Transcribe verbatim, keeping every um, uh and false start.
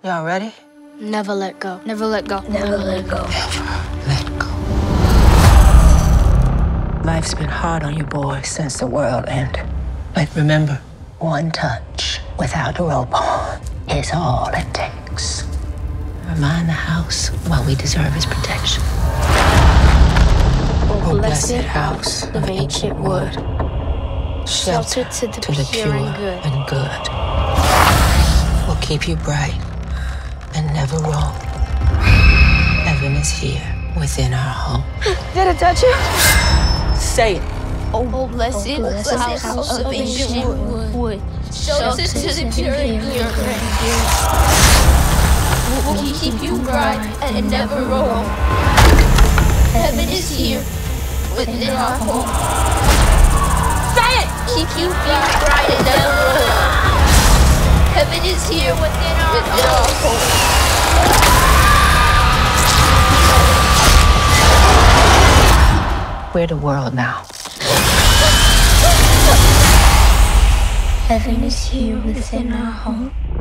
Y'all ready? Never let go. Never let go. Never let go. Never let go. Life's been hard on you boys since the world ended. But remember, one touch without a rope on is all it takes. Remind the house what we deserve is protection. Oh, blessed house of ancient wood, Shelter to the, to the pure pure and good. and good. Will keep you bright and never wrong. Heaven is here within our home. Did it touch you? Say it. Oh, blessed, Oh, blessed house, house of of ancient ancient wood, wood, shelter to the pure and good. Will keep you bright and never wrong. Heaven is here within our home. Say it! Keep you bright and never wrong. Heaven is here within our home. We're the world now. Heaven is here within our home.